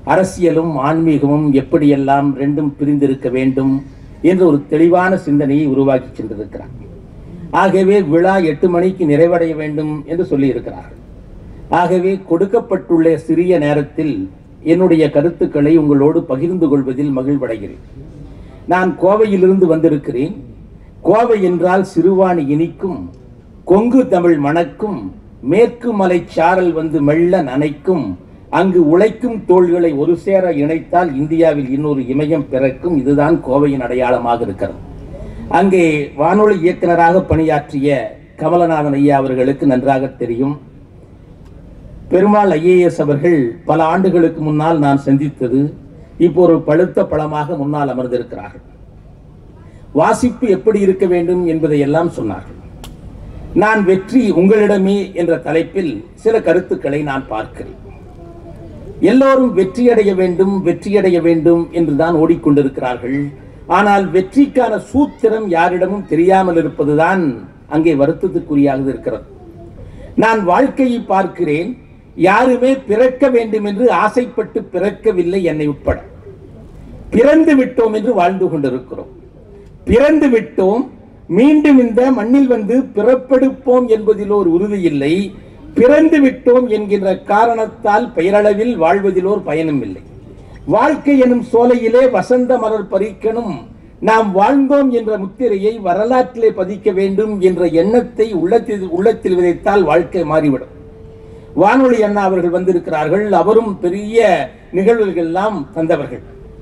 அரசியலும் ஆன்மீகமும் எப்படியெல்லாம் ரெண்டும் பிரிந்திருக்க வேண்டும் என்ற ஒரு தெளிவான சிந்தனையை உருவாக்கி சென்றிருக்கிறார். ஆகவே விழா 8 மணிக்கு நிறைவடைய வேண்டும் என்று சொல்லியிருக்கிறார்கள். ஆகவே கொடுக்கப்பட்டுள்ள சிறிய நேரத்தில் என்னுடைய கருத்துக்களை உங்களோடு பகிர்ந்து கொள்வதில் மகிழ்வடைகிறேன். நான் கோவையிலிருந்து வந்திருக்கிறேன். கோவை என்றால் சிறுவாணி இனிக்கும், கொங்கு தமிழ் மணக்கும், மேற்கு மலை சாரல் வந்து மெல்ல நனைக்கும், அங்கு உழைக்கும் தோள்களை ஒரு சேர இணைத்தால் இந்தியாவில் இன்னொரு இமயம் பிறக்கும். இதுதான் கோவையின் அடையாளமாக இருக்கிறது. அங்கே வானொலி இயக்குநராக பணியாற்றிய கமலநாதன் ஐயா அவர்களுக்கு நன்றாக தெரியும். பெருமாள் IAS அவர்கள் பல ஆண்டுகளுக்கு முன்னால் நான் சந்தித்தது இப்போ ஒரு பழுத்த பழமாக முன்னால் அமர்ந்திருக்கிறார்கள். வாசிப்பு எப்படி இருக்க வேண்டும் என்பதை எல்லாம் சொன்னார்கள். நான் வெற்றி உங்களிடமே என்ற தலைப்பில் சில கருத்துக்களை நான் பார்க்கிறேன். எல்லோரும் வெற்றியடைய வேண்டும் வெற்றியடைய வேண்டும் என்றுதான் ஓடிக்கொண்டிருக்கிறார்கள். ஆனால் வெற்றிக்கான சூத்திரம் யாரிடமும் தெரியாமல் இருப்பதுதான் அங்கே வருத்தத்துக்குரியாக இருக்கிறது. நான் வாழ்க்கையை பார்க்கிறேன். யாருமே பிறக்க வேண்டும் என்று ஆசைப்பட்டு பிறக்கவில்லை, என்னை உட்பட. பிறந்து விட்டோம் என்று வாழ்ந்து கொண்டிருக்கிறோம். பிறந்து விட்டோம், மீண்டும் இந்த மண்ணில் வந்து பிறப்பெடுப்போம் என்பதில் ஒரு உறுதி இல்லை. பிறந்து விட்டோம் என்கின்ற காரணத்தால் பெயரளவில் வாழ்வதில் ஒரு பயனும் இல்லை. வாழ்க்கை எனும் சோலையிலே வசந்த மலர் பறிக்கணும், நாம் வாழ்ந்தோம் என்ற முத்திரையை வரலாற்றிலே பதிக்க வேண்டும் என்ற எண்ணத்தை உள்ளத்தில் விதைத்தால் வாழ்க்கை மாறிவிடும். வானொலி அண்ணா அவர்கள் வந்திருக்கிறார்கள். அவரும் பெரிய நிகழ்வுகள் எல்லாம் தந்தவர்கள்.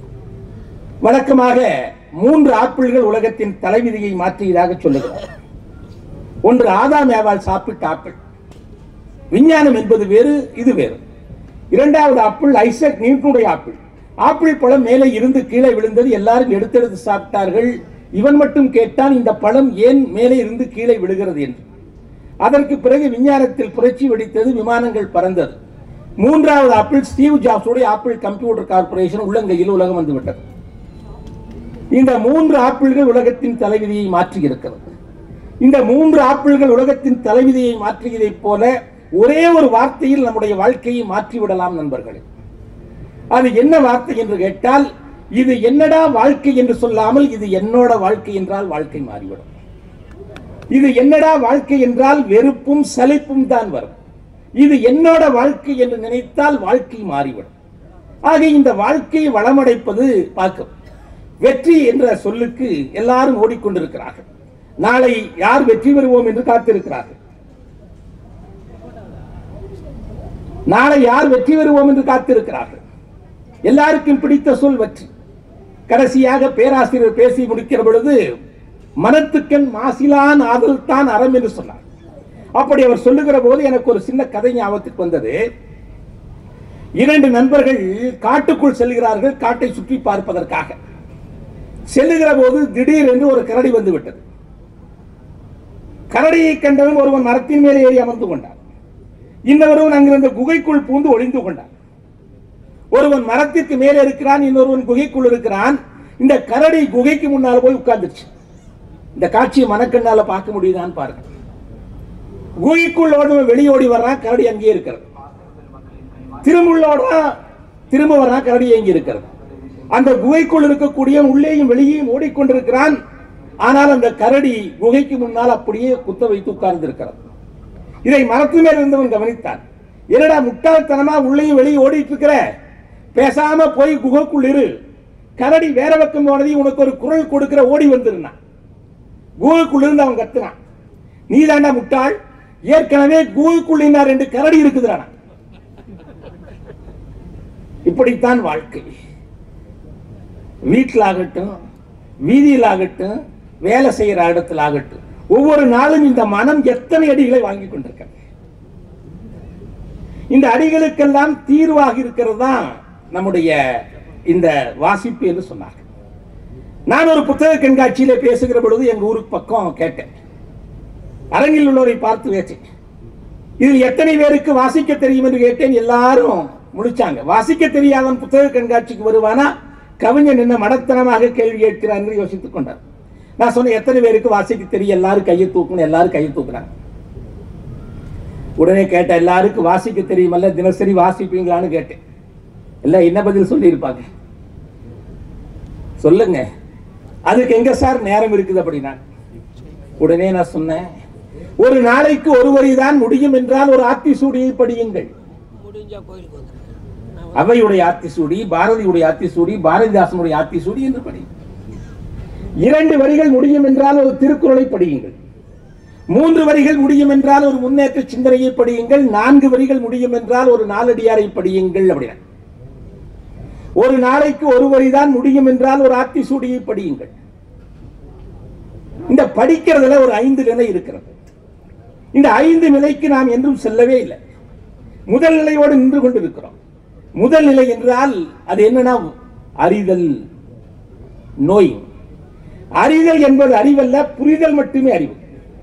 வழக்கமாக 3 ஆப்பிள்கள் உலகத்தின் தலைவிதியை மாற்றியதாக சொல்லுகிறார். ஒன்று ஆதாம் ஏவாள் சாப்பிட்ட ஆப்பிள். விஞ்ஞானம் என்பது வேறு, இது வேறு. இரண்டாவது ஆப்பிள் ஐசக் நியூட்டனுடைய ஆப்பிள். ஆப்பிள் பழம் மேலே இருந்து கீழே விழுந்தது. எல்லாரும் எடுத்தெடுத்து சாப்பிட்டார்கள். இவன் மட்டும் கேட்டான், இந்த பழம் ஏன் மேலே இருந்து கீழே விழுகிறது என்று. அதற்கு பிறகு விஞ்ஞானத்தில் புரட்சி வெடித்தது, விமானங்கள் பறந்தது. மூன்றாவது ஆப்பிள் ஸ்டீவ் ஜாப்ஸுடைய ஆப்பிள் கம்ப்யூட்டர் கார்பரேஷன் உள்ளங்கையில் உலகம் வந்துவிட்டது. இந்த 3 ஆப்பிள்கள் உலகத்தின் தலைவிதியை மாற்றி இருக்கிறது. இந்த 3 ஆப்பிள்கள் உலகத்தின் தலைவிதியை மாற்றியதைப் போல ஒரே ஒரு வார்த்தையில் நம்முடைய வாழ்க்கையை மாற்றிவிடலாம் நண்பர்களே. அது என்ன வார்த்தை என்று கேட்டால், இது என்னடா வாழ்க்கை என்று சொல்லாமல் இது என்னோட வாழ்க்கை என்றால் வாழ்க்கை மாறிவிடும். இது என்னடா வாழ்க்கை என்றால் வெறுப்பும் சலிப்பும் தான் வரும். இது என்னோட வாழ்க்கை என்று நினைத்தால் வாழ்க்கை மாறிவிடும். ஆக இந்த வாழ்க்கையை வளமடைப்பது பார்க்கும். வெற்றி என்ற சொல்லுக்கு எல்லாரும் ஓடிக்கொண்டிருக்கிறார்கள். நாளை யார் வெற்றி பெறுவோம் என்று காத்திருக்கிறார்கள். நாளை யார் வெற்றி பெறுவோம் என்று காத்திருக்கிறார்கள். எல்லாருக்கும் பிடித்த சொல் வெற்றி. கடைசியாக பேராசிரியர் பேசி முடிக்கிற பொழுது, மனத்துக்கண் மாசிலான் ஆதல் தான் அறம் என்று சொன்னார். அப்படி அவர் சொல்லுகிற போது எனக்கு ஒரு சின்ன கதை ஞாபகத்துக்கு வந்தது. 2 நண்பர்கள் காட்டுக்குள் செல்கிறார்கள், காட்டை சுற்றி பார்ப்பதற்காக. செல்லுகிற போது திடீர் என்று ஒரு கரடி வந்து விட்டது. கரடியை கண்டவன் ஒருவன் மரத்தின் மேலே ஏறி அமர்ந்து கொண்டார். இன்னொருவன் அங்கிருந்த குகைக்குள் பூந்து ஒளிந்து கொண்டார். ஒருவன் மரத்திற்கு மேலே இருக்கிறான், இன்னொருவன் குகைக்குள் இருக்கிறான். இந்த கரடி குகைக்கு முன்னால் போய் உட்கார்ந்துச்சு. இந்த காட்சியை மனக்கண்ணால பார்க்க முடியுதான்னு பாருங்க. குகைக்குள் வெளியோடி வர்றான், கரடி அங்கே இருக்கிறது. திரும்ப வர்றான், கரடி அங்கே இருக்கிறது. அந்த குகைக்குள் இருக்கக்கூடிய உள்ளேயும் வெளியேயும் ஓடிக்கொண்டிருக்கிறான். ஆனால் அந்த கரடி குகைக்கு முன்னால் அப்படியே குத்த வைத்து உட்கார்ந்து இருக்கிறது. இதை மரத்து மேல் இருந்தவன் கவனித்தான். என்னடா முட்டாள்தனமா உள்ளேயும் வெளியே ஓடிட்டு இருக்கிற, பேசாம போய் குகைக்குள் இரு. கரடி வேற பக்கம் போனதை உனக்கு ஒரு குரல் கொடுக்கிற, ஓடி வந்துருந்தான். குகைக்குள் இருந்து அவன் கத்துனான், நீ தாண்டா முட்டாள், ஏற்கனவே குகைக்குள் 2 கரடி இருக்குதுறான். இப்படித்தான் வாழ்க்கை. வீட்டில் ஆகட்டும், வீதியில் ஆகட்டும், வேலை செய்யற இடத்தில் ஆகட்டும், ஒவ்வொரு நாளும் இந்த மனம் எத்தனை அடிகளை வாங்கி கொண்டிருக்க. இந்த அடிகளுக்கெல்லாம் தீர்வாக இருக்கிறது தான் நம்முடைய இந்த வாசிப்பு என்று சொன்னார்கள். நான் ஒரு புத்தக கண்காட்சியில பேசுகிற பொழுது எங்க ஊருக்கு பக்கம் கேட்டேன். அரங்கில் உள்ளவரை பார்த்து பேச்சேன், இதில் எத்தனை பேருக்கு வாசிக்க தெரியும் என்று கேட்டேன். எல்லாரும் முடிச்சாங்க. வாசிக்க தெரியாதவன் புத்தக கண்காட்சிக்கு வருவானா, கவிஞன் என்ன மடத்தனமாக கேள்வி கேட்கிறார் என்று யோசித்துக் கொண்டார். நான் சொன்னேன், எத்தனை பேருக்கு வாசிக்க தெரியும், எல்லாரும் கையை தூக்கணும். எல்லாரும் கையை தூக்குறாங்க. உடனே கேட்ட, எல்லாருக்கும் வாசிக்க தெரியுமல்ல, தினசரி வாசிப்பீங்களான்னு கேட்டேன். எல்லாம் என்ன பதில் சொல்லி இருப்பாங்க சொல்லுங்க. அதுக்கு எங்க சார் நேரம் இருக்குது அப்படின்னா, உடனே நான் சொன்னேன், ஒரு நாளைக்கு ஒரு வரி தான் முடியும் என்றால் ஒரு ஆத்திசூடியை படியுங்கள். அவையுடைய ஆத்திசூடி, பாரதியுடைய ஆத்திசூடி, பாரதிதாசனுடைய ஆத்திசூடி என்று படி. 2 வரிகள் முடியும் என்றால் ஒரு திருக்குறளை படியுங்கள். 3 வரிகள் முடியும் என்றால் ஒரு முன்னேற்ற சிந்தனையை படியுங்கள். 4 வரிகள் முடியும் என்றால் ஒரு நாலடியாரை படியுங்கள் அப்படின்னா. ஒரு நாளைக்கு ஒரு வரிதான் முடியும் என்றால் ஒரு ஆத்திசூடியை படியுங்கள். இந்த படிக்கிறதுல ஒரு 5 நிலை இருக்கிறது. இந்த 5 நிலைக்கு நாம் என்றும் செல்லவே இல்லை. முதல் நிலையோடு நின்று கொண்டிருக்கிறோம். முதல் நிலை என்றால் அது என்னன்னா அறிதல், நோய். அறிதல் என்பது அறிவல்ல, புரிதல் மட்டுமே அறிவு.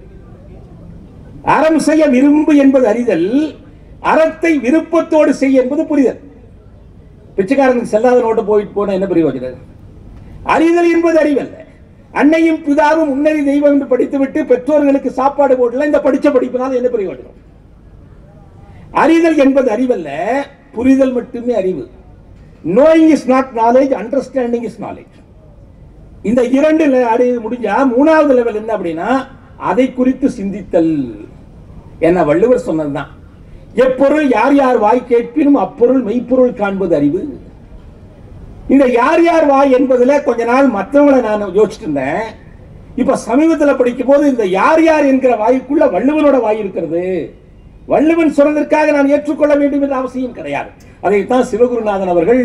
அறம் செய்ய விரும்பு என்பது அறிதல், அறத்தை விருப்பத்தோடு செய்ய என்பது புரிதல். பிச்சைக்காரனுக்கு செல்லாத நோட்டு போயிட்டு போன என்ன பிரயோஜனம்? அறிதல் என்பது அறிவல்ல. அன்னையும் பிதாவும் முன்னறி தெய்வம் என்று படித்துவிட்டு பெற்றோர்களுக்கு சாப்பாடு போடல, இந்த படிச்ச படிப்பினால் என்ன பிரயோஜனம்? அறிதல் என்பது அறிவல்ல, புரிதல் மட்டுமே அறிவு. knowing is not knowledge, understanding is knowledge. இந்த 2 அறிவு முடிஞ்சா 3வது லெவல் என்ன அப்படின்னா அதை குறித்து சிந்தித்தல். என்ன வள்ளுவர் சொன்னதுதான், எப்பொருள் யார் யார் வாய் கேட்பினும் அப்பொருள் மெய்ப்பொருள் காண்பது அறிவு. இந்த யார் யார் வாய் என்பதுல கொஞ்ச நாள் மற்றவங்களை நான் யோசிச்சுட்டு இருந்தேன். இப்ப சமீபத்தில் படிக்கும் போது இந்த யார் யார் என்கிற வாய்க்குள்ள வள்ளுவனோட வாய் இருக்கிறது. வள்ளுவன் சொன்னதற்காக நான் ஏற்றுக்கொள்ள வேண்டும் என்ற அவசியம் கிடையாது. அதைத்தான் சிவகுருநாதன் அவர்கள்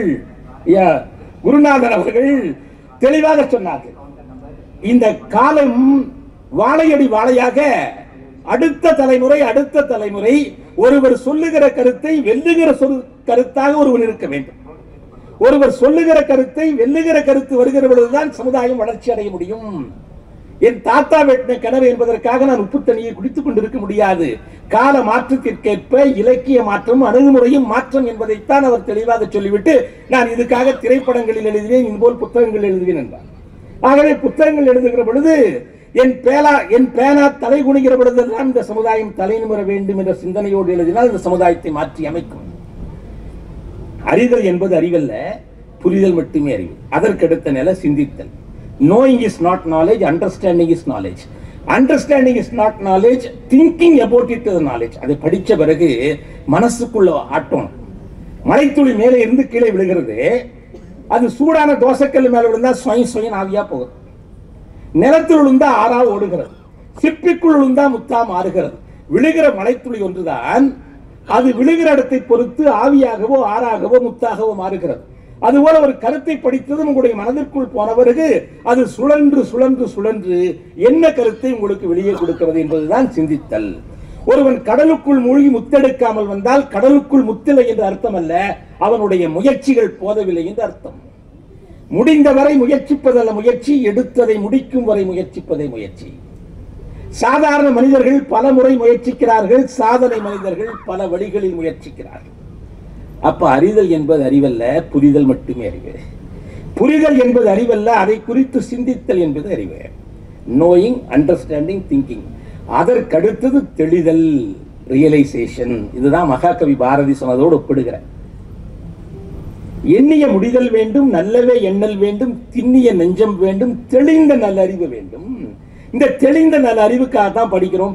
தெளிவாக சொன்னார்கள். இந்த காலம் வாழையடி வாழையாக அடுத்த தலைமுறை ஒருவர் சொல்லுகிற கருத்தை வெல்லுகிற கருத்தாக ஒருவர் இருக்க வேண்டும். ஒருவர் சொல்லுகிற கருத்தை வெல்லுகிற கருத்து வருகிற பொழுதுதான் சமுதாயம் வளர்ச்சி அடைய முடியும். என் தாத்தா வெட்டின கிணறு என்பதற்காக நான் உப்பு தண்ணியை குடித்துக் கொண்டிருக்க முடியாது. கால மாற்றத்திற்கேற்ப இலக்கிய மாற்றம், அணுகுமுறையும் மாற்றம் என்பதைத்தான் அவர் தெளிவாக சொல்லிவிட்டு, நான் இதுக்காக திரைப்படங்களில் எழுதுவேன், இதுபோல் புத்தகங்கள் எழுதுவேன் என்றார். ஆகவே புத்தகங்கள் எழுதுகிற பொழுது என் பேனா தலை குனிகிற பொழுதெல்லாம் இந்த சமுதாயம் தலை நிமிர வேண்டும் என்ற சிந்தனையோடு எழுதினால் இந்த சமுதாயத்தை மாற்றி அமைக்கும். அறிதல் என்பது அறிவல்ல, புரிதல் மட்டுமே அறிவு. அதற்கடுத்த நிலை சிந்தித்தல். knowing is not knowledge, understanding is knowledge. Understanding is not knowledge, thinking about it is knowledge. அதை படிச்ச பிறகு மனசுக்குள்ள ஆட்டம். மலைத்துளி மேலே இருந்து கீழே விழுகிறது. அது சூடான தோசைக்கல் மேல விழுந்தா சுயம் ஆவியா போகுது. நிலத்தில் விழுந்தா ஆறா ஓடுகிறது. சிப்பிக்குள் விழுந்தா முத்தா மாறுகிறது. விழுகிற மலைத்துளி ஒன்றுதான் அது விழுகிற இடத்தை பொறுத்து ஆவியாகவோ ஆறாகவோ முத்தாகவோ மாறுகிறது. அதுபோல ஒரு கருத்தை படித்ததும் உங்களுடைய மனதிற்குள் போன பிறகு அது சுழன்று சுழன்று சுழன்று என்ன கருத்தை உங்களுக்கு வெளியே கொடுக்கிறது என்பதுதான் சிந்தித்தல். ஒருவன் கடலுக்குள் மூழ்கி முத்தெடுக்காமல் வந்தால் கடலுக்குள் முத்தில்லை என்று அர்த்தம் அல்ல, அவனுடைய முயற்சிகள் போதவில்லை என்று அர்த்தம். முடிந்தவரை முயற்சிப்பதல்ல முயற்சி, எடுத்ததை முடிக்கும் வரை முயற்சிப்பதை முயற்சி. சாதாரண மனிதர்கள் பல முறை முயற்சிக்கிறார்கள், சாதனை மனிதர்கள் பல வழிகளில் முயற்சிக்கிறார்கள். அப்ப அறிதல் என்பது அறிவல்ல, புரிதல் மட்டுமே அறிவு. புரிதல் என்பது அறிவல்ல, அதை குறித்து சிந்தித்தல் என்பது அறிவு. Knowing, understanding, thinking. அதற்கடுத்தது தெளிதல், ரியலைசேஷன். இதுதான் மகாகவி பாரதி சொன்னதோடு ஒப்பிடுகிறேன். எண்ணிய முடிதல் வேண்டும், நல்லவே எண்ணல் வேண்டும், திண்ணிய நெஞ்சம் வேண்டும், தெளிந்த நல்ல அறிவு வேண்டும். இந்த தெளிந்த நல்ல அறிவுக்காக தான் படிக்கிறோம்.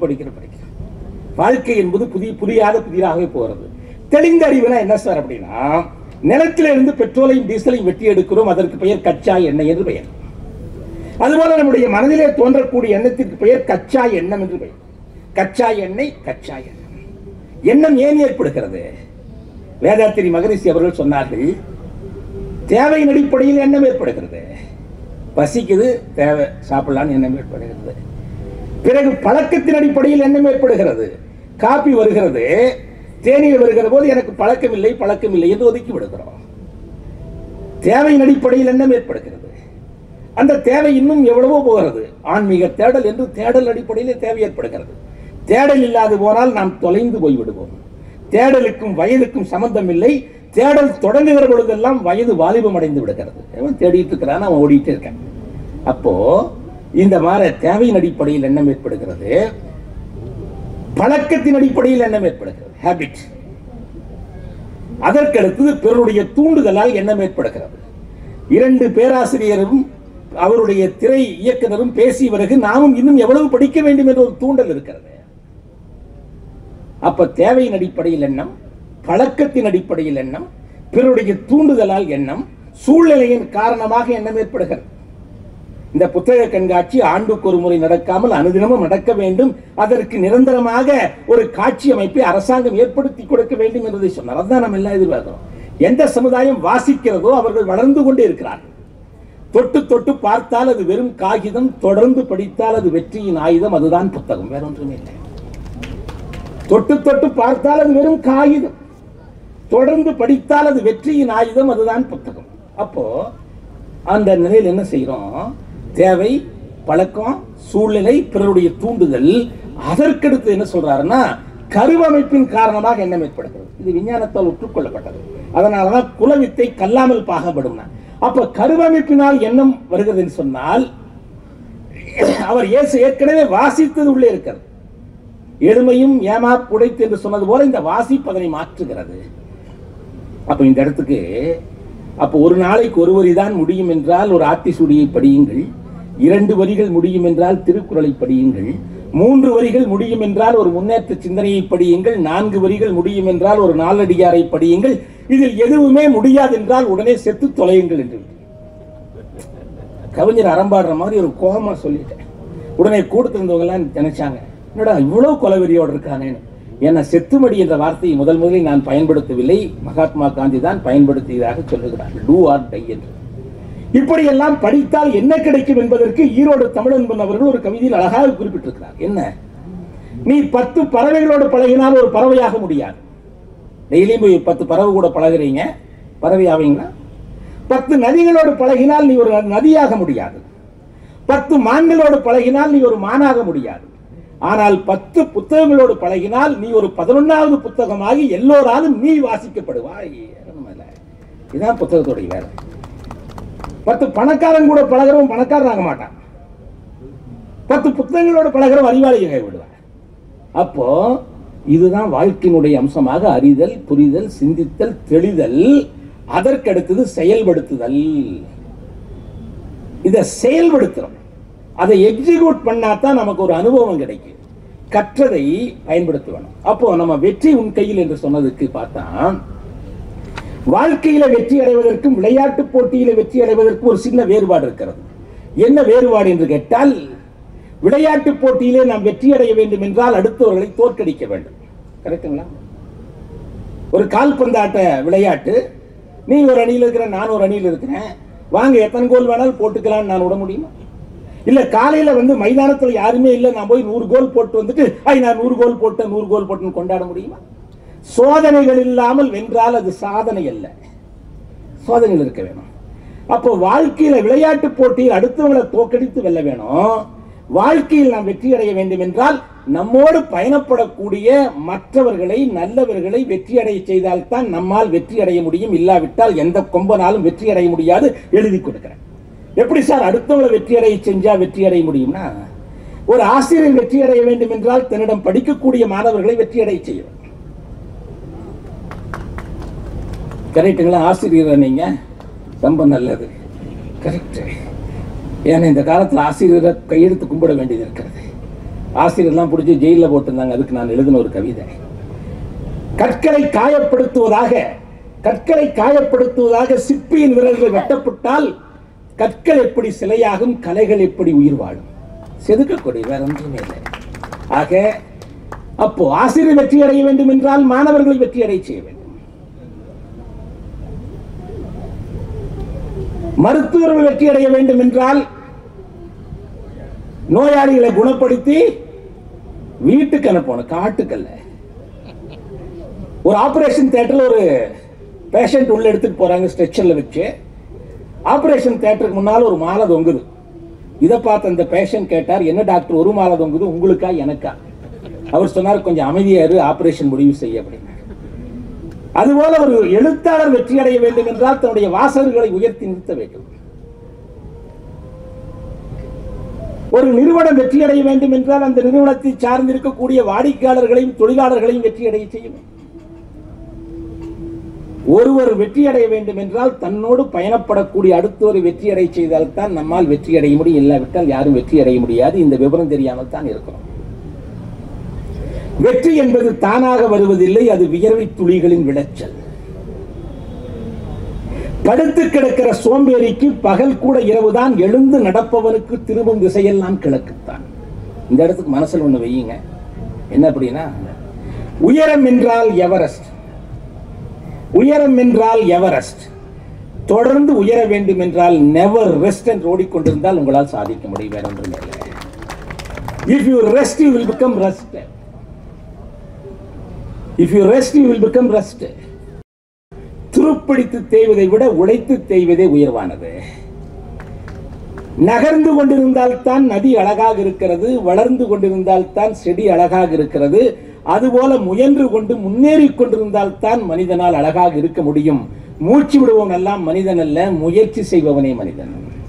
வாழ்க்கை என்பது புரியாத புதிராகவே போறது. தெளிந்த அறிவுனா என்ன சார் அப்படின்னா, நிலத்திலிருந்து பெட்ரோலையும் டீசலையும் வெட்டி எடுக்கிறோம், அதற்கு பெயர் கச்சா எண்ணெய் என்று பெயர். அதுபோல நம்முடைய மனதிலே தோன்றக்கூடிய எண்ணத்திற்கு பெயர் கச்சா எண்ணம் என்று பெயர். கச்சா எண்ணெய், கச்சா எண்ணம். எண்ணம் ஏன் ஏற்படுகிறது? வேதாத்திரி மகரிஷி அவர்கள் சொன்னார்கள், தேவையின் அடிப்படையில் எண்ணம் ஏற்படுகிறது. பசிக்குது, தேவை, சாப்பிடலான்னு எண்ணம் ஏற்படுகிறது. பிறகு பழக்கத்தின் அடிப்படையில் எண்ணம் ஏற்படுகிறது. காப்பி வருகிறது, தேநீர் வருகிற போது எனக்கு பழக்கம் இல்லை என்று ஒதுக்கி விடுகிறோம். தேவையின் அடிப்படையில் எண்ணம் ஏற்படுகிறது. அந்த தேவை இன்னும் எவ்வளவோ போகிறது. ஆன்மீக தேடல் என்று தேடல் அடிப்படையில் தேவை ஏற்படுகிறது. தேடல் இல்லாது போனால் நாம் தொலைந்து போய்விடுவோம். தேடலுக்கும் வயதுக்கும் சம்பந்தம் இல்லை. தேடல் தொடங்குகிற பொழுதெல்லாம் வயது வாலிபம் அடைந்து விடுகிறது. தேடிட்டு இருக்கிறான், அவன் ஓடிட்டு இருக்கேன். அப்போ இந்த மாதிரி தேவையின் அடிப்படையில் எண்ணம் ஏற்படுகிறது, பழக்கத்தின் அடிப்படையில் எண்ணம் ஏற்படுகிறது, ஹேபிட். அதற்கடுத்தது பிறருடைய தூண்டுதலால் எண்ணம் ஏற்படுகிறது. 2 பேராசிரியரும் அவருடைய திரை இயக்குனரும் பேசிய பிறகு நாமும் இன்னும் எவ்வளவு படிக்க வேண்டும் என்ற ஒரு தூண்டல் இருக்கிறது. அப்ப தேவையின் அடிப்படையில் எண்ணம், பழக்கத்தின் அடிப்படையில் எண்ணம், பிறருடைய தூண்டுதலால் எண்ணம், சூழ்நிலையின் காரணமாக எண்ணம் ஏற்படுகிறது. இந்த புத்தக கண்காட்சி ஆண்டுக்கு ஒரு முறை நடக்காமல் அனுதினமும் நடக்க வேண்டும். அதற்கு நிரந்தரமாக ஒரு காட்சி அமைப்பை அரசாங்கம் ஏற்படுத்தி கொடுக்க வேண்டும் என்பதை சொன்னார். அதுதான் நம்ம எல்லாம் எதிர்பார்க்கிறோம். எந்த சமுதாயம் வாசிக்கிறதோ அவர்கள் வளர்ந்து கொண்டே இருக்கிறார்கள். தொட்டு தொட்டு பார்த்தால் அது வெறும் காகிதம், தொடர்ந்து படித்தால் அது வெற்றியின் ஆயுதம். அதுதான் புத்தகம், வேற ஒன்றுமே இல்லை. தொட்டு தொட்டு பார்த்தால் அது வெறும் காகிதம், தொடர்ந்து படித்தால் அது வெற்றியின் ஆயுதம். அதுதான் புத்தகம். அப்போ அந்த நிலையில் என்ன செய்யறோம்? தேவை, பழக்கம், சூழ்நிலை, பிறருடைய தூண்டுதல். அதற்கடுத்து என்ன சொல்றாருன்னா, கருவமைப்பின் காரணமாக எண்ணம் ஏற்படுகிறது. இது விஞ்ஞானத்தால் ஒற்றுக்கொள்ளப்பட்டது. அதனாலதான் குலவித்தை கல்லாமல் பாகப்படும். அப்ப கருவமைப்பினால் எண்ணம் வருகிறது என்று சொன்னால், அவர் ஏற்கனவே வாசித்தது உள்ளே இருக்கிறது. எளிமையும் ஏமா புடைத்து என்று சொன்னது போல இந்த வாசிப்பதனை மாற்றுகிறது. அப்ப இந்த இடத்துக்கு அப்ப ஒரு நாளைக்கு ஒரு வரி தான் முடியும் என்றால் ஒரு ஆத்திசூடியை படியுங்கள், 2 வரிகள் முடியும் என்றால் திருக்குறளை படியுங்கள், 3 வரிகள் முடியும் என்றால் ஒரு முன்னேற்ற சிந்தனையை படியுங்கள், 4 வரிகள் முடியும் என்றால் ஒரு நாலடியாரை படியுங்கள். இதில் எதுவுமே முடியாது என்றால் உடனே செத்து தொலையுங்கள் என்று கவிஞர் அறம்பாடுற மாதிரி ஒரு கோபமா சொல்லிட்டேன். உடனே கூட்டத்திருந்தவங்க எல்லாம் நினைச்சாங்க, என்னடா இவ்வளவு கொலவெறியோடு இருக்கானேன்னு. ஏன்னா செத்துமடி என்ற வார்த்தையை முதலில் நான் பயன்படுத்தவில்லை, மகாத்மா காந்தி தான் பயன்படுத்தியதாக சொல்லுகிறார். டூ ஆர் டை என்று. இப்படியெல்லாம் படித்தால் என்ன கிடைக்கும் என்பதற்கு ஈரோடு தமிழன்பன் அவர்கள் ஒரு கவிதையில் அழகாக குறிப்பிட்டிருக்கிறார். என்ன? நீ 10 பறவைகளோடு பழகினால் ஒரு பறவையாக முடியாது. டெய்லியும் போய் 10 பறவை கூட பழகுறீங்க, பறவை ஆவீங்களா? 10 நதிகளோடு பழகினால் நீ ஒரு நதியாக முடியாது. 10 மான்களோடு பழகினால் நீ ஒரு மானாக முடியாது. ஆனால் 10 புத்தகங்களோடு பழகினால் நீ ஒரு 11வது புத்தகமாகி எல்லோராலும் நீ வாசிக்கப்படுவாய். இதுதான் புத்தகத்துடைய வேலை. 10 பணக்காரன் கூட பழகிறவன் பணக்காரன் ஆக மாட்டான். 10 புத்தகங்களோடு பழகிறவன் அறிவாளியை விடுவான். அப்போ இதுதான் வாழ்க்கையினுடைய அம்சமாக அறிதல், புரிதல், சிந்தித்தல், தெளிதல். அதற்கடுத்தது செயல்படுத்துதல். இதை செயல்படுத்துறோம், அதை எக்ஸிக்யூட் பண்ணாதான் நமக்கு ஒரு அனுபவம் கிடைக்கும். கற்றதை பயன்படுத்தணும். அப்போ நம்ம வெற்றி உன் கையில் என்று சொன்னதுக்கு பார்த்தா, வாழ்க்கையில வெற்றி அடைவதற்கும் விளையாட்டு போட்டியில வெற்றி அடைவதற்கும் ஒரு சின்ன வேறுபாடு இருக்கிறது. என்ன வேறுபாடு என்று கேட்டால், விளையாட்டு போட்டியிலே நாம் வெற்றி அடைய வேண்டும் என்றால் அடுத்தவர்களை தோற்கடிக்க வேண்டும். கரெக்டுங்களா? ஒரு கால்பந்தாட்ட விளையாட்டு, நீ ஒரு அணியில் இருக்கிற, நான் ஒரு அணியில் இருக்கிறேன், வாங்க எத்தனை கோல் வேணாலும் போட்டுக்கலாம்னு நான் விட முடியுமா? இல்ல காலையில மைதானத்தில் யாருமே இல்லை, நான் போய் 100 கோல் போட்டு வந்துட்டு நான் 100 கோல் போட்டேன் 100 கோல் போட்டேன்னு கொண்டாட முடியுமா? சோதனைகள் இல்லாமல் வென்றால் அது சாதனை அல்ல, சோதனைகள் இருக்க வேணும். அப்போ வாழ்க்கையில விளையாட்டு போட்டியில் அடுத்தவங்களை தோற்கடித்து வெல்ல வேணும். வாழ்க்கையில் நாம் வெற்றி அடைய வேண்டும் என்றால் நம்மோடு பயணப்படக்கூடிய மற்றவர்களை, நல்லவர்களை வெற்றி அடைய செய்தால்தான் நம்மால் வெற்றி அடைய முடியும். இல்லாவிட்டால் எந்த கொம்பனாலும் வெற்றி அடைய முடியாது. எழுதி கொடுக்கிறேன். எப்படி சார் அடுத்தவங்களை வெற்றி அடைய செஞ்சா வெற்றி அடைய முடியும்னா, ஒரு ஆசிரியர் வெற்றி அடைய வேண்டும் என்றால் தன்னிடம் படிக்கக்கூடிய மாணவர்களை வெற்றி அடைய செய்யும். கரெக்டுங்களா? ஆசிரியர் நீங்க ரொம்ப நல்லது, கரெக்ட். ஏன்னா இந்த காலத்தில் ஆசிரியரை கையெழுத்து கும்பிட வேண்டியது இருக்கிறது. ஆசிரியர்லாம் பிடிச்சி ஜெயிலில் போட்டிருந்தாங்க. அதுக்கு நான் எழுதின ஒரு கவிதை, கற்களை காயப்படுத்துவதாக சிற்பியின் விரல்கள் வெட்டப்பட்டால் கற்கள் எப்படி சிலையாகும், கலைகள் எப்படி உயிர் வாழும்? செதுக்கக்கூடிய வேற ஒன்றுமே இல்லை. ஆக அப்போ ஆசிரியர் வெற்றி அடைய வேண்டும் என்றால் மாணவர்களை வெற்றி அடைய செய்ய வேண்டும். மருத்துவர்கள் வெற்றி அடைய வேண்டும் என்றால் நோயாளிகளை குணப்படுத்தி வீட்டுக்கு அனுப்பணும், காட்டுக்கல்ல. ஒரு ஆபரேஷன் தியேட்டர்ல ஒரு பேஷண்ட் உள்ள எடுத்துட்டு போறாங்க ஸ்ட்ரெச்சர்ல வச்சு. ஆபரேஷன் தியேட்டருக்கு முன்னால் ஒரு மாலை தொங்குது. இதை பார்த்து அந்த பேஷண்ட் கேட்டார், என்ன டாக்டர் ஒரு மாலை தொங்குது, உங்களுக்கா எனக்கா? அவர் சொன்னார், கொஞ்சம் அமைதியாரு, ஆபரேஷன் முடிவு செய்ய அப்படின்னா. அதுபோல ஒரு எழுத்தாளர் வெற்றி அடைய வேண்டும் என்றால் தன்னுடைய வாசகர்களை உயர்த்தி நிறுத்த வேண்டும். ஒரு நிறுவனம் வெற்றி அடைய வேண்டும் என்றால் அந்த நிறுவனத்தை சார்ந்திருக்கக்கூடிய வாடிக்கையாளர்களையும் தொழிலாளர்களையும் வெற்றி அடைய செய்ய வேண்டும். ஒருவர் வெற்றி அடைய வேண்டும் என்றால் தன்னோடு பயணப்படக்கூடிய அடுத்தவரை வெற்றி அடைய செய்தால் தான் நம்மால் வெற்றி அடைய முடியும். இல்லாவிட்டால் யாரும் வெற்றி அடைய முடியாது. இந்த விவரம் தெரியாமல் தான் இருக்கிறோம். வெற்றி என்பது தானாக வருவதில்லை, அது வியர்வை துளிகளின் விளைச்சல். படுத்து கிடக்கிற சோம்பேறிக்கு பகல் கூட இரவுதான், எழுந்து நடப்பவனுக்கு திரும்பும் திசையெல்லாம் கிழக்குத்தான். இந்த இடத்துக்கு மனசில் ஒண்ணு வையுங்க. என்ன அப்படின்னா, உயரம் என்றால் எவரெஸ்ட், உயரம் என்றால் எவரெஸ்ட். தொடர்ந்து உயர வேண்டும் என்றால் நெவர் ரெஸ்ட் என்று ஓடிக்கொண்டிருந்தால் உங்களால் சாதிக்க முடியும். வேற ஒன்றும் இல்லை. If you rest, you will become rested. If you rest, you will become rested. துருப்பிடித்து தேய்வதை விட உழைத்து தேய்வதே உயர்வானது. நகர்ந்து கொண்டிருந்தால் தான் நதி அழகாக இருக்கிறது, வளர்ந்து கொண்டிருந்தால் தான் செடி அழகாக இருக்கிறது. அதுபோல முயன்று கொண்டு முன்னேறி கொண்டிருந்தால் தான் மனிதனால் அழகாக இருக்க முடியும். மூச்சு விடுவோம் எல்லாம் மனிதன் அல்ல, முயற்சி செய்பவனே மனிதன்.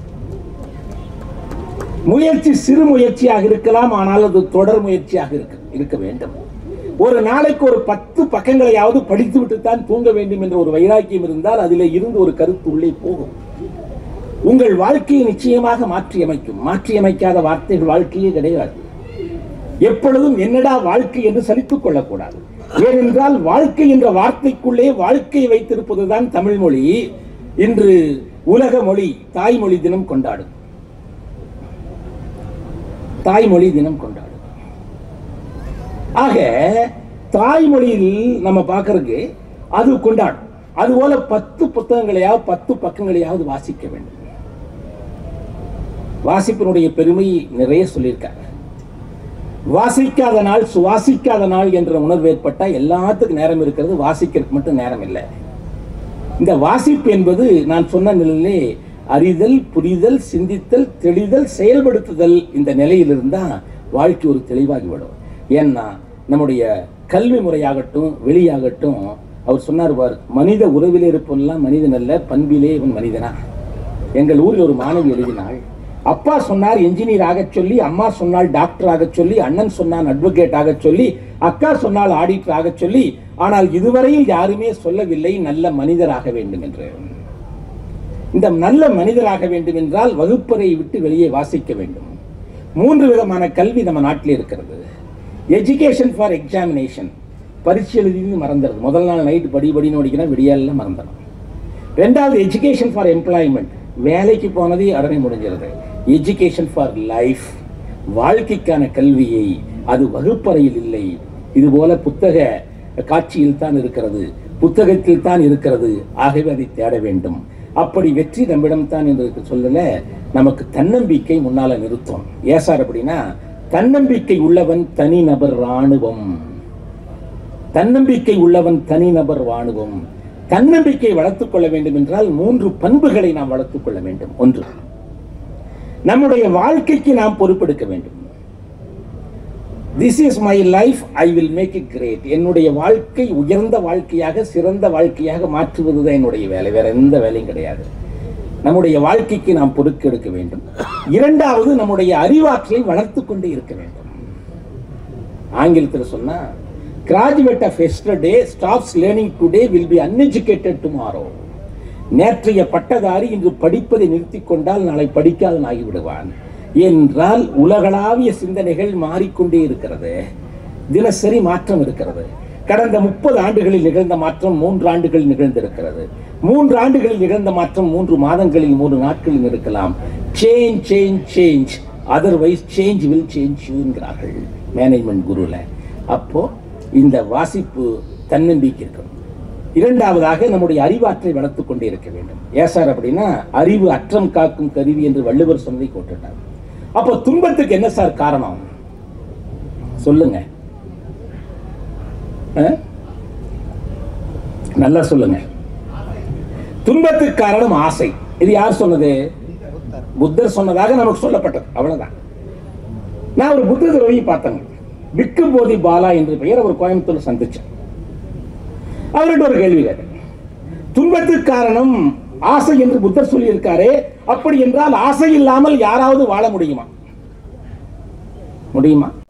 முயற்சி சிறு முயற்சியாக இருக்கலாம், ஆனால் அது தொடர் முயற்சியாக இருக்க வேண்டும். ஒரு நாளைக்கு ஒரு 10 பக்கங்களையாவது படித்து விட்டு தான் தூங்க வேண்டும் என்ற ஒரு வைராக்கியம் இருந்தால் அதிலே இருந்து ஒரு கருத்து உள்ளே போகும். உங்கள் வாழ்க்கையை நிச்சயமாக மாற்றி அமைக்கும். மாற்றி அமைக்காத வார்த்தைகள் வாழ்க்கையே கிடையாது. எப்பொழுதும் என்னடா வாழ்க்கை என்று சலித்துக் கொள்ளக்கூடாது. ஏனென்றால் வாழ்க்கை என்ற வார்த்தைக்குள்ளே வாழ்க்கையை வைத்திருப்பதுதான் தமிழ் மொழி. இன்று உலக மொழி தாய்மொழி தினம் கொண்டாடும். தாய்மொழி தினம் கொண்டாடும். ஆக தாய்மொழியில் நம்ம பார்க்கறதுக்கு அது கொண்டாடும். அதுபோல 10 புத்தகங்களையாவது 10 பக்கங்களையாவது வாசிக்க வேண்டும். வாசிப்பினுடைய பெருமை நிறைய சொல்லியிருக்காங்க. வாசிக்காத நாள் சுவாசிக்காத நாள் என்ற உணர்வு ஏற்பட்டா எல்லாத்துக்கும் நேரம் இருக்கிறது, வாசிக்கிறதுக்கு மட்டும் நேரம் இல்லை. இந்த வாசிப்பு என்பது நான் சொன்ன நிலையிலே அறிதல், புரிதல், சிந்தித்தல், தெளிதல், செயல்படுத்துதல், இந்த நிலையில் இருந்தா வாழ்க்கை ஒரு தெளிவாகிவிடும். ஏன்னா நம்முடைய கல்வி முறையாகட்டும் வெளியாகட்டும், அவர் சொன்னார் பார், மனித உறவிலே இருப்பவன்லாம் மனிதன் அல்ல, பண்பிலே இவன் மனிதனா. எங்கள் ஊரில் ஒரு மாணவி எழுதினாள், அப்பா சொன்னார் என்ஜினியர் ஆக சொல்லி, அம்மா சொன்னால் டாக்டர் ஆக சொல்லி, அண்ணன் சொன்னான் அட்வொகேட் ஆக சொல்லி, அக்கா சொன்னால் ஆடிட்டர் ஆக சொல்லி, ஆனால் இதுவரையில் யாருமே சொல்லவில்லை நல்ல மனிதராக வேண்டும் என்று. இந்த நல்ல மனிதராக வேண்டும் என்றால் வகுப்பறையை விட்டு வெளியே வாசிக்க வேண்டும். 3 விதமான கல்வி நம்ம நாட்டில் இருக்கிறது. எஜுகேஷன் ஃபார் எக்ஸாமினேஷன், பரீட்சை எழுதி மறந்துடுறது. முதல் நாள் நைட்டு படின்னு ஓடிக்கினா விடியாலாம் மறந்துடும். 2வது எஜுகேஷன் ஃபார் எம்ப்ளாய்மெண்ட், வேலைக்கு போனதே உடனே முடிஞ்சிருது. எஜுகேஷன் ஃபார் லைஃப், வாழ்க்கைக்கான கல்வியை, அது வகுப்பறையில் இல்லை, இதுபோல புத்தக காட்சியில் தான் இருக்கிறது, புத்தகத்தில் தான் இருக்கிறது. ஆகவே அதை தேட வேண்டும். அப்படி வெற்றி நம்மிடம் தான் என்று சொல்லல, நமக்கு தன்னம்பிக்கை முன்னால நிறுத்தும். ஏசார் அப்படின்னா, தன்னம்பிக்கை உள்ளவன் தனிநபர் ராணுவம். தன்னம்பிக்கை உள்ளவன் தனிநபர் ராணுவம். தன்னம்பிக்கை வளர்த்துக் கொள்ள வேண்டும் என்றால் 3 பண்புகளை நாம் வளர்த்துக் கொள்ள வேண்டும். 1, நம்முடைய வாழ்க்கைக்கு நாம் பொறுப்பெடுக்க வேண்டும். This is my life, I will make it great. என்னுடைய வாழ்க்கை உயர்ந்த வாழ்க்கையாக, சிறந்த வாழ்க்கையாக மாற்றுவதுதான் என்னுடைய வேலை. வேற எந்த வேலையும் கிடையாது. நம்முடைய வாழ்க்கைக்கு நாம் பொறுப்பெடுக்க வேண்டும். 2வது, நம்முடைய அறிவாற்றலை வளர்த்துக் கொண்டே இருக்க வேண்டும். ஆங்கிலத்தில் சொன்னா, graduate of yesterday stops learning today will be uneducated tomorrow. நேற்றைய பட்டதாரி இன்று படிப்பதை நிறுத்திக் கொண்டால் நாளை படிக்காதவன் ஆகிவிடுவான். என்றால் உலகளாவிய சிந்தனைகள் மாறிக்கொண்டே இருக்கிறது. தினசரி மாற்றம் இருக்கிறது. கடந்த 30 ஆண்டுகளில் நிகழ்ந்த மாற்றம் 3 ஆண்டுகளில் நிகழ்ந்திருக்கிறது. 3 ஆண்டுகளில் நிகழ்ந்த மாற்றம் 3 மாதங்களில் 3 நாட்களில் இருக்கலாம். Change change change, otherwise change will change you என்கிறார்கள் மேனேஜ்மெண்ட் குருல. அப்போ இந்த வாசிப்பு தன்னம்பிக்கை இருக்கும். 2வதாக நம்முடைய அறிவாற்றை வளர்த்துக் கொண்டே இருக்க வேண்டும். ஏசார் அப்படின்னா, அறிவு அற்றம் காக்கும் கருவி என்று வள்ளுவர் சொன்னதை போட்டுட்டார். அப்போ துன்பத்துக்கு என்ன சார் காரணம் சொல்லுங்க, நல்லா சொல்லுங்க. துன்பத்துக்கு காரணம் ஆசை. இது யார் சொன்னது? புத்தர் சொன்னதாக நமக்கு சொல்லப்பட்டது. அவ்வளவுதான். நான் ஒரு புத்த துறவியை பார்த்தேங்க, விக்கு போதி பாலா என்று பெயர். அவர் கோயம்புத்தூர் சந்திச்சேன். அவர்கிட்ட ஒரு கேள்வி கேட்டேன். துன்பத்துக்கு காரணம் ஆசை என்று புத்தர் சொல்லி இருக்காரு. அப்படி என்றால் ஆசை இல்லாமல் யாராவது வாழ முடியுமா?